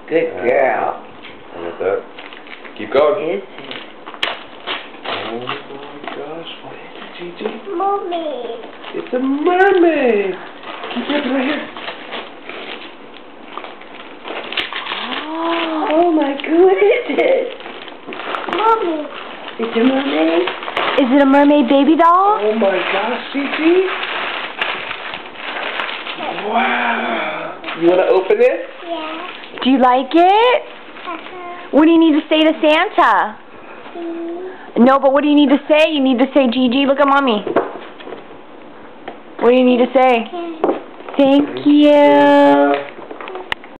Good girl. I got that. Keep going. Is it? Oh my gosh, what is it, Gigi? Mermaid. It's a mermaid. Keep it right here. Oh my God, what is it? Mermaid. It's a mermaid? Is it a mermaid baby doll? Oh my gosh, Gigi. Wow. You want to open it? Yeah. Do you like it? What do you need to say to Santa? No, but what do you need to say? You need to say, Gigi, look at Mommy. What do you need to say? Thank you.